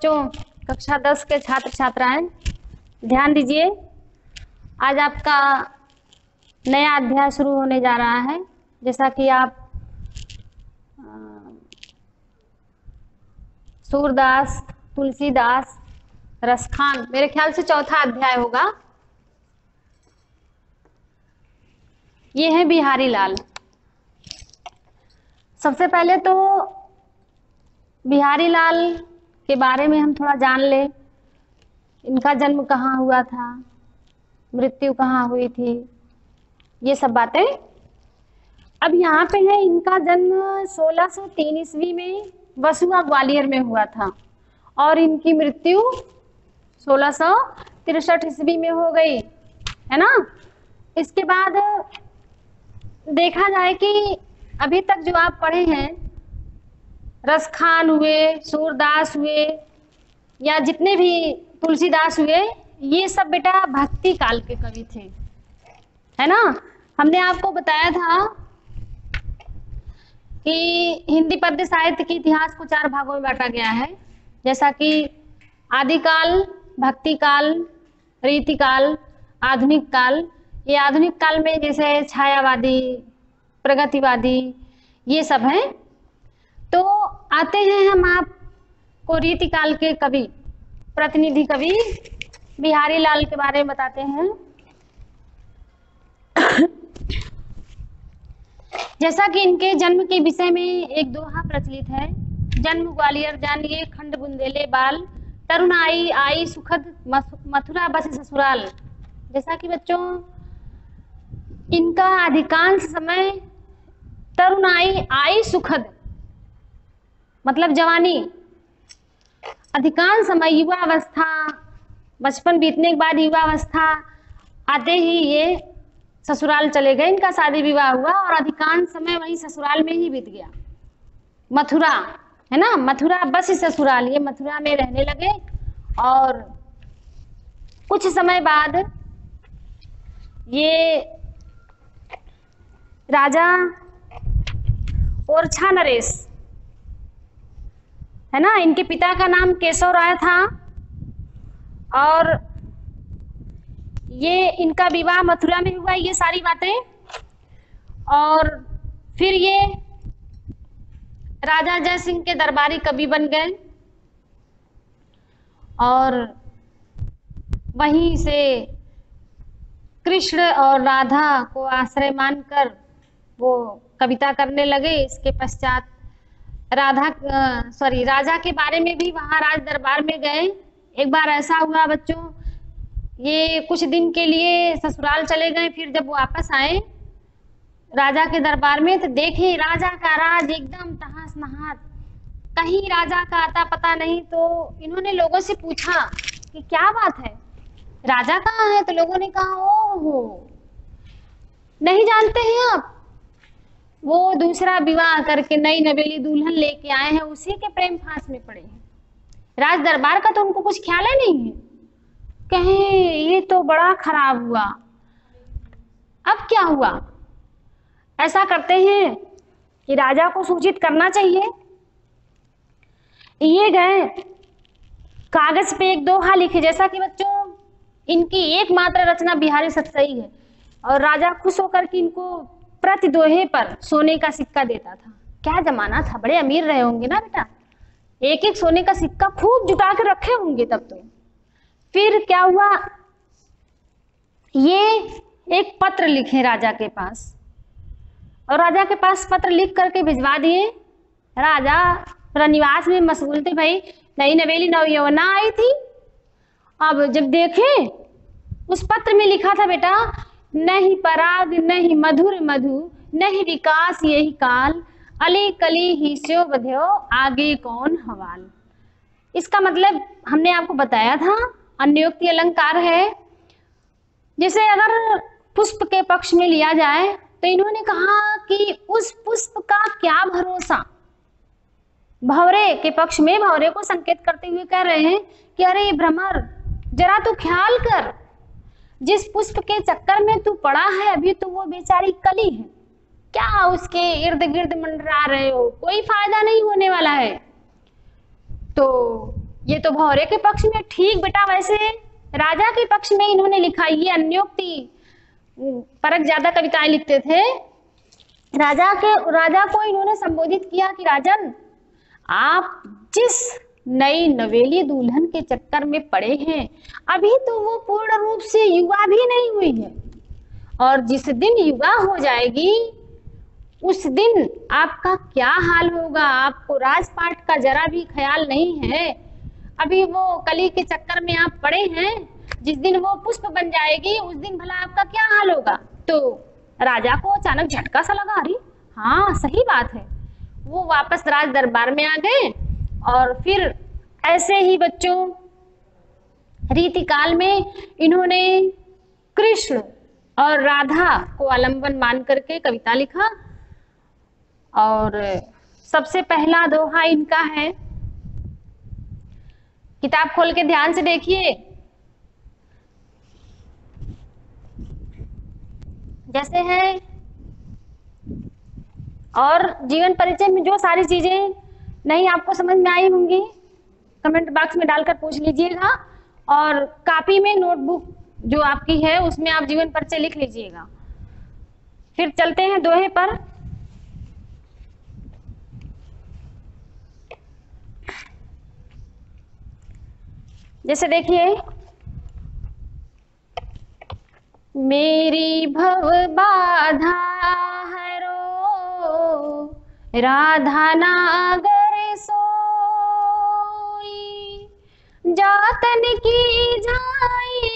बच्चों, कक्षा 10 के छात्र छात्राएं ध्यान दीजिए। आज आपका नया अध्याय शुरू होने जा रहा है। जैसा कि आप सूरदास, तुलसीदास, रसखान, मेरे ख्याल से चौथा अध्याय होगा। ये है बिहारी लाल। सबसे पहले तो बिहारी लाल के बारे में हम थोड़ा जान ले। इनका जन्म कहाँ हुआ था, मृत्यु कहाँ हुई थी, ये सब बातें। अब यहाँ पे है, इनका जन्म 1603 ईस्वी में वसुआ ग्वालियर में हुआ था और इनकी मृत्यु 1663 ईस्वी में हो गई, है ना। इसके बाद देखा जाए कि अभी तक जो आप पढ़े हैं, रसखान हुए, सूरदास हुए या जितने भी तुलसीदास हुए, ये सब बेटा भक्ति काल के कवि थे, है ना। हमने आपको बताया था कि हिंदी पद्य साहित्य के इतिहास को 4 भागों में बांटा गया है। जैसा कि आदिकाल, भक्ति काल, रीति काल, आधुनिक काल। ये आधुनिक काल में जैसे छायावादी, प्रगतिवादी, ये सब हैं। तो आते हैं हम आपको रीति काल के कवि, प्रतिनिधि कवि बिहारी लाल के बारे में बताते हैं। जैसा कि इनके जन्म के विषय में एक दोहा प्रचलित है। जन्म ग्वालियर जानिए खंड बुंदेले बाल, तरुण आई सुखद मथुरा बस ससुराल। जैसा कि बच्चों, इनका अधिकांश समय तरुण आई सुखद मतलब जवानी, अधिकांश समय युवा अवस्था, बचपन बीतने के बाद युवा अवस्था आते ही ये ससुराल चले गए। इनका शादी विवाह हुआ और अधिकांश समय वहीं ससुराल में ही बीत गया। मथुरा, है ना, मथुरा बस ससुराल, ये मथुरा में रहने लगे। और कुछ समय बाद ये राजा ओरछा नरेश, है ना, इनके पिता का नाम केशव राय था और ये इनका विवाह मथुरा में हुआ, ये सारी बातें। और फिर ये राजा जय सिंह के दरबारी कवि बन गए और वहीं से कृष्ण और राधा को आश्रय मानकर वो कविता करने लगे। इसके पश्चात राजा के बारे में भी वहां राज दरबार में गए। एक बार ऐसा हुआ बच्चों, ये कुछ दिन के लिए ससुराल चले गए। फिर जब वापस आए राजा के दरबार में तो देखे राजा का राज एकदम तहस नहस, कहीं राजा का आता पता नहीं। तो इन्होंने लोगों से पूछा कि क्या बात है, राजा कहाँ है? तो लोगों ने कहा, ओहो, नहीं जानते हैं आप, वो दूसरा विवाह करके नई नवेली दुल्हन लेके आए हैं, उसी के प्रेम फांस में पड़े हैं। राज दरबार का तो उनको कुछ ख्याल ही नहीं है। कहे ये तो बड़ा खराब हुआ, अब क्या हुआ? ऐसा करते हैं कि राजा को सूचित करना चाहिए। ये गए, कागज पे एक दोहा लिखे। जैसा कि बच्चों, इनकी एकमात्र रचना बिहारी सतसई है और राजा खुश होकर के इनको प्रति दोहे पर सोने का सिक्का देता था। क्या जमाना था, बड़े अमीर रहे होंगे ना बेटा, एक एक सोने का सिक्का खूब जुटा के रखे होंगे तब तो। फिर क्या हुआ, ये एक पत्र लिखे राजा के पास और राजा के पास पत्र लिख करके भिजवा दिए। राजा निवास में मशगूल थे, भाई नई नवेली नवयौवना आई थी। अब जब देखे उस पत्र में लिखा था बेटा, नहीं पराग नहीं मधुर मधु, नहीं विकास यही काल, अली कली ही स्यो बध्यो, आगे कौन हवाल। इसका मतलब हमने आपको बताया था, अन्योक्ति अलंकार है। जैसे अगर पुष्प के पक्ष में लिया जाए तो इन्होंने कहा कि उस पुष्प का क्या भरोसा। भंवरे के पक्ष में भंवरे को संकेत करते हुए कह रहे हैं कि अरे भ्रमर, जरा तू ख्याल कर, जिस पुष्प के चक्कर में तू पड़ा है अभी तो वो बेचारी कली है, क्या उसके इर्द गिर्द मंडरा रहे हो, कोई फायदा नहीं होने वाला है। तो ये तो भौरे के पक्ष में ठीक बेटा, वैसे राजा के पक्ष में इन्होंने लिखा। ये अन्योक्ति परक ज्यादा कविताएं लिखते थे। राजा को इन्होंने संबोधित किया कि राजन, आप जिस नई नवेली दुल्हन के चक्कर में पड़े हैं, अभी तो वो पूर्ण रूप से युवा भी नहीं हुई है, और जिस दिन युवा हो जाएगी उस दिन आपका क्या हाल होगा। आपको राजपाट का जरा भी ख्याल नहीं है। अभी वो कली के चक्कर में आप पड़े हैं, जिस दिन वो पुष्प बन जाएगी उस दिन भला आपका क्या हाल होगा। तो राजा को अचानक झटका सा लगा, अरे हाँ सही बात है। वो वापस राज दरबार में आ गए, और फिर ऐसे ही बच्चों रीति काल में इन्होंने कृष्ण और राधा को आलंबन मान करके कविता लिखा। और सबसे पहला दोहा इनका है, किताब खोल के ध्यान से देखिए। जैसे है, और जीवन परिचय में जो सारी चीजें नहीं आपको समझ में आई होंगी कमेंट बॉक्स में डालकर पूछ लीजिएगा, और कॉपी में नोटबुक जो आपकी है उसमें आप जीवन परिचय लिख लीजिएगा। फिर चलते हैं दोहे पर। जैसे देखिए, मेरी भव बाधा हरो राधा नागर सोई, जातन की झाई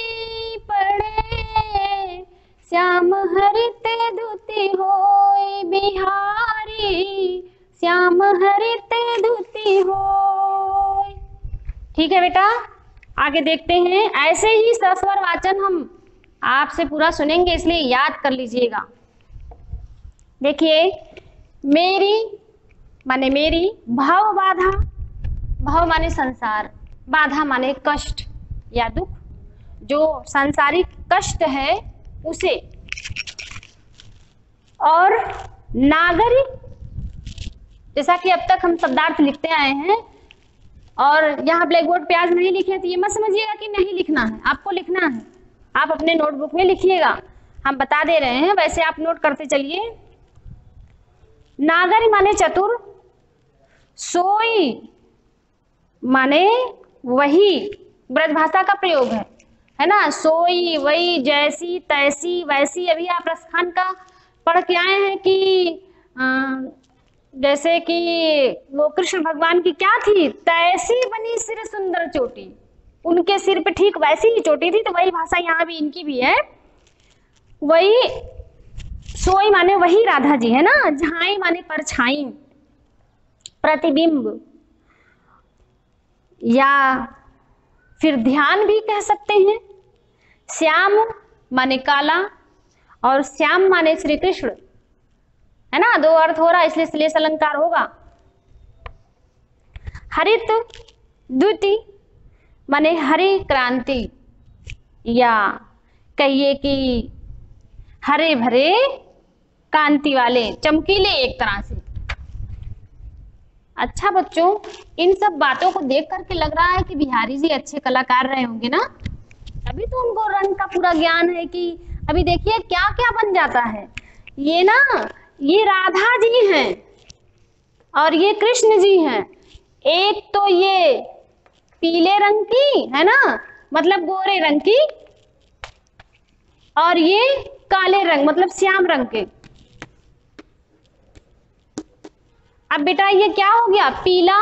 पड़े श्याम हरित धुति होय बिहारी, श्याम हरित धुति होय। ठीक है बेटा, आगे देखते हैं। ऐसे ही सस्वर वाचन हम आपसे पूरा सुनेंगे, इसलिए याद कर लीजिएगा। देखिए, मेरी माने मेरी, भव बाधा, भव माने संसार, बाधा माने कष्ट या दुख, जो सांसारिक कष्ट है उसे, और नागरी, जैसा कि अब तक हम शब्दार्थ लिखते आए हैं, और यहाँ ब्लैक बोर्ड पे आज नहीं लिखे तो ये मत समझिएगा कि नहीं लिखना है, आपको लिखना है। आप अपने नोटबुक में लिखिएगा, हम बता दे रहे हैं, वैसे आप नोट करते चलिए। नागरी माने चतुर, सोई माने वही, ब्रजभाषा का प्रयोग है ना। सोई, वही, जैसी, तैसी, वैसी। अभी आप रसखान का पढ़ के आए हैं कि जैसे कि वो कृष्ण भगवान की क्या थी, तैसी बनी सिर सुंदर चोटी, उनके सिर पे ठीक वैसी ही चोटी थी। तो वही भाषा यहाँ भी इनकी भी है। वही सोई माने वही राधा जी है ना। झाई माने परछाई, प्रतिबिंब, या फिर ध्यान भी कह सकते हैं। श्याम माने काला, और श्याम माने श्री कृष्ण है ना, दो अर्थ हो रहा है इसलिए श्लेष अलंकार होगा। हरित द्युति माने हरी क्रांति, या कहिए कि हरे भरे कांति वाले, चमकीले एक तरह से। अच्छा बच्चों, इन सब बातों को देख करके लग रहा है कि बिहारी जी अच्छे कलाकार रहे होंगे ना, तभी तो उनको रंग का पूरा ज्ञान है। कि अभी देखिए क्या क्या बन जाता है। ये ना, ये राधा जी हैं और ये कृष्ण जी हैं। एक तो ये पीले रंग की है ना, मतलब गोरे रंग की, और ये काले रंग मतलब श्याम रंग के। अब बेटा ये क्या हो गया, पीला,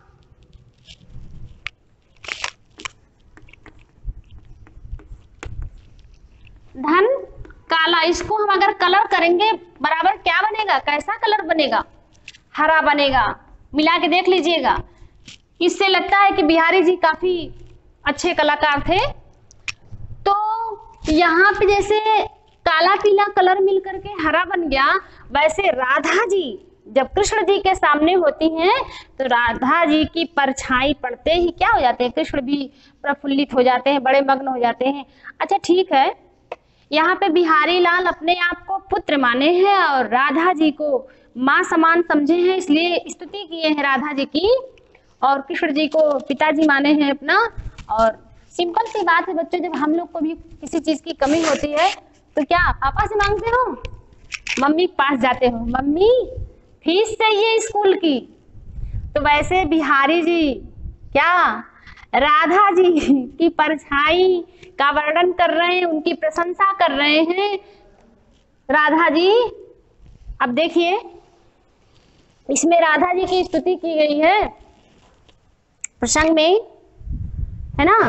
धन, काला। इसको हम अगर कलर करेंगे बराबर क्या बनेगा, कैसा कलर बनेगा, हरा बनेगा। मिला के देख लीजिएगा। इससे लगता है कि बिहारी जी काफी अच्छे कलाकार थे। तो यहाँ पे जैसे काला पीला कलर मिल करके हरा बन गया, वैसे राधा जी जब कृष्ण जी के सामने होती हैं तो राधा जी की परछाई पड़ते ही क्या हो जाते हैं, कृष्ण भी प्रफुल्लित हो जाते हैं, बड़े मग्न हो जाते हैं। अच्छा ठीक है, यहाँ पे बिहारी लाल अपने आप को पुत्र माने हैं और राधा जी को माँ समान समझे हैं, इसलिए स्तुति किए हैं राधा जी की। और कृष्ण जी को पिताजी माने हैं अपना। और सिंपल सी बात है बच्चों, जब हम लोग को भी किसी चीज की कमी होती है तो क्या पापा से मांगते हो, मम्मी के पास जाते हो, मम्मी फीस चाहिए स्कूल की। तो वैसे बिहारी जी क्या राधा जी की परछाई का वर्णन कर रहे हैं, उनकी प्रशंसा कर रहे हैं। राधा जी, अब देखिए इसमें राधा जी की स्तुति की गई है प्रसंग में, है ना।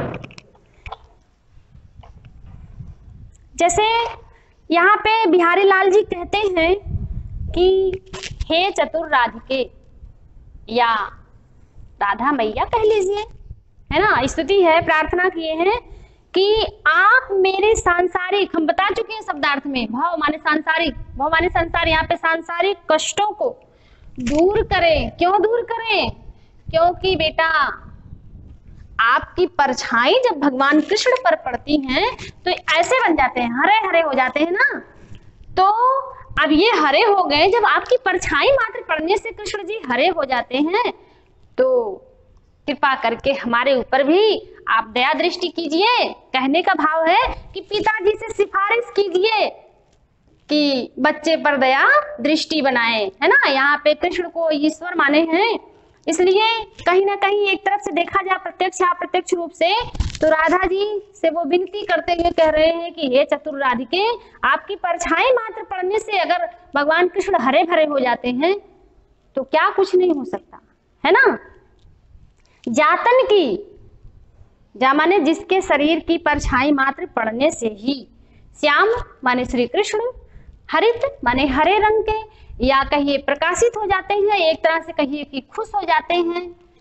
जैसे यहाँ पे बिहारी लाल जी कहते हैं कि हे चतुर राधिके, या राधा मैया कह लीजिए, है ना, स्तुति है, प्रार्थना किए हैं कि आप मेरे सांसारिक, हम बता चुके हैं शब्दार्थ में, भाव माने सांसारिक, भाव माने संसार, यहाँ पे सांसारिक कष्टों को दूर करें। क्यों दूर करें? क्योंकि बेटा आपकी परछाई जब भगवान कृष्ण पर पड़ती हैं तो ऐसे बन जाते हैं, हरे हरे हो जाते हैं ना। तो अब ये हरे हो गए, जब आपकी परछाई मात्र पड़ने से कृष्ण जी हरे हो जाते हैं, तो कृपा करके हमारे ऊपर भी आप दया दृष्टि कीजिए। कहने का भाव है कि पिताजी से सिफारिश कीजिए कि बच्चे पर दया दृष्टि बनाए, है ना। यहाँ पे कृष्ण को ईश्वर माने हैं, इसलिए कहीं ना कहीं एक तरफ से देखा जाए प्रत्यक्ष या अप्रत्यक्ष रूप से, तो राधा जी से वो विनती करते हुए कह रहे हैं कि हे चतुर राधिके, आपकी परछाई मात्र पड़ने से अगर भगवान कृष्ण हरे भरे हो जाते हैं तो क्या कुछ नहीं हो सकता, है ना। जातन की, जा माने जिसके शरीर की परछाई मात्र पड़ने से ही, श्याम माने श्री कृष्ण, हरित माने हरे रंग के, या कहिए प्रकाशित हो जाते हैं, एक तरह से कहिए कि खुश हो जाते हैं।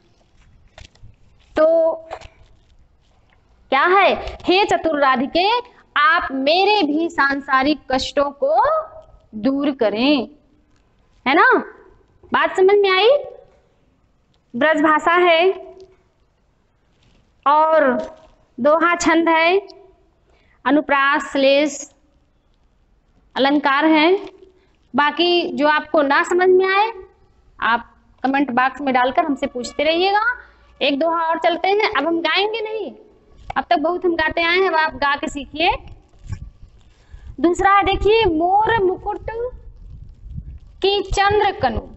तो क्या है, हे चतुर राधिके, आप मेरे भी सांसारिक कष्टों को दूर करें, है ना। बात समझ में आई? ब्रज भाषा है और दोहा छंद है, अनुप्रास श्लेष अलंकार है। बाकी जो आपको ना समझ में आए आप कमेंट बॉक्स में डालकर हमसे पूछते रहिएगा। एक दोहा और चलते हैं, अब हम गाएंगे नहीं, अब तक बहुत हम गाते आए हैं, अब आप गा के सीखिए। दूसरा है, देखिए, मोर मुकुट की चंद्र कनु,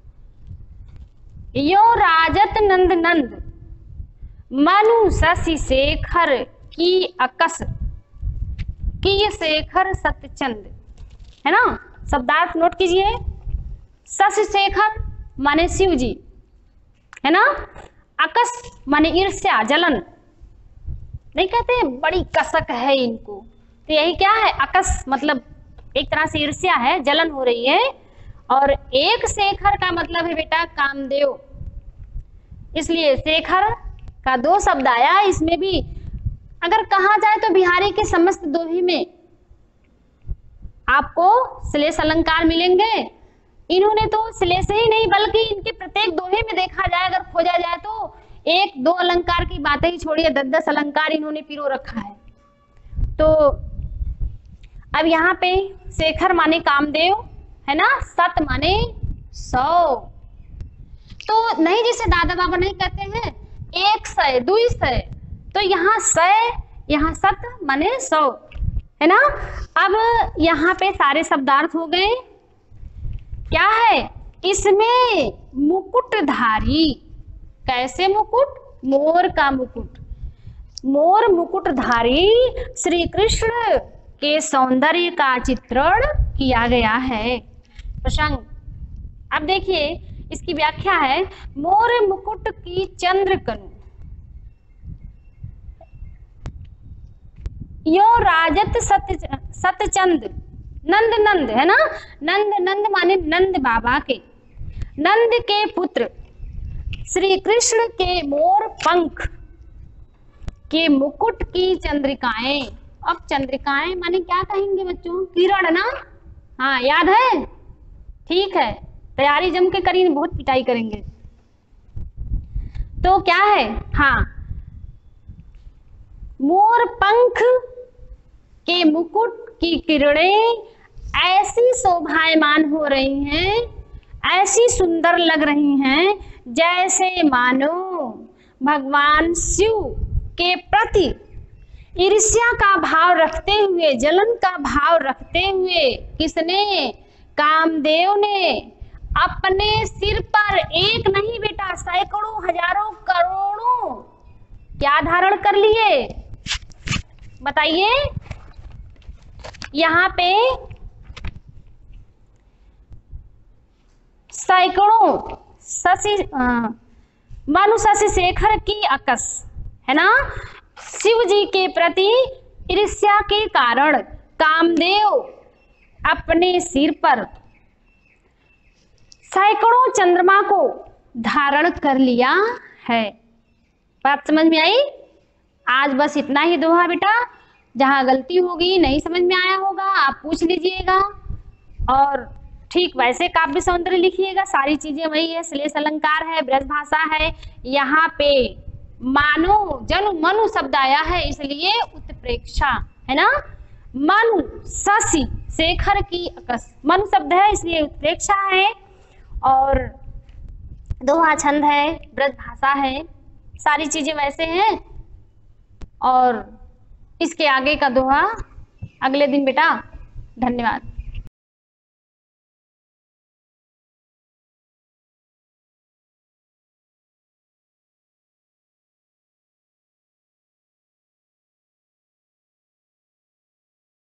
यो राजत नंद नंद, मनु शशि शेखर की अकस, की शेखर सतचंद, है ना। शब्दार्थ नोट कीजिए। शशि शेखर माने शिव जी, है ना। अकस माने ईर्ष्या, जलन, नहीं कहते बड़ी कसक है इनको, तो यही क्या है, अकस मतलब एक तरह से ईर्ष्या है, जलन हो रही है। और एक शेखर का मतलब है बेटा कामदेव, इसलिए शेखर का दो शब्द आया। इसमें भी अगर कहा जाए तो बिहारी के समस्त दोहे में आपको श्लेष अलंकार मिलेंगे। इन्होंने तो श्लेष ही नहीं बल्कि इनके प्रत्येक दोहे में देखा जाए, अगर खोजा जाए तो एक दो अलंकार की बातें ही छोड़िए, 10-10 अलंकार इन्होंने पिरो रखा है। तो अब यहाँ पे शेखर माने कामदेव, है ना, सत माने 100। तो नहीं जैसे दादा बाबा नहीं कहते हैं 100 200, तो यहाँ 100, यहाँ सत माने 100, है ना। अब यहाँ पे सारे शब्दार्थ हो गए। क्या है इसमें, मुकुटधारी, कैसे मुकुट, मोर का मुकुट, मोर मुकुटधारी श्री कृष्ण के सौंदर्य का चित्रण किया गया है। प्रसंग अब देखिए, इसकी व्याख्या है, मोर मुकुट की चंद्रकनु, यो राजत सतचंद, नंद नंद, है ना। नंद नंद माने नंद बाबा के, नंद के पुत्र श्री कृष्ण के मोर पंख के मुकुट की चंद्रिकाएं। अब चंद्रिकाएं माने क्या कहेंगे बच्चों, किरण ना, हाँ याद है, ठीक है, तैयारी जम के करी, बहुत पिटाई करेंगे। तो क्या है, हाँ, मोर पंख के मुकुट की किरणें ऐसी शोभायमान हो रही हैं, ऐसी सुंदर लग रही हैं, जैसे मानो भगवान शिव के प्रति ईर्ष्या का भाव रखते हुए, जलन का भाव रखते हुए, किसने? कामदेव ने अपने सिर पर एक नहीं बेटा सैकड़ों हजारों करोड़ों क्या धारण कर लिए? बताइए। यहाँ पे सैकड़ों मनु शशि शेखर की अकस है ना, शिव जी के प्रति ईर्ष्या के कारण कामदेव अपने सिर पर सैकड़ों चंद्रमा को धारण कर लिया है। बात समझ में आई? आज बस इतना ही दोहा बेटा। जहां गलती होगी, नहीं समझ में आया होगा, आप पूछ लीजिएगा और ठीक वैसे काव्य सौंदर्य लिखिएगा। सारी चीजें वही है, श्लेष अलंकार है, ब्रज भाषा है। यहाँ पे मानो जनु मनु शब्द आया है इसलिए उत्प्रेक्षा है ना। मनु शशि शेखर की अकस, मनु शब्द है इसलिए उत्प्रेक्षा है और दोहा छंद है, ब्रज भाषा है, सारी चीजें वैसे हैं। और इसके आगे का दोहा अगले दिन बेटा। धन्यवाद।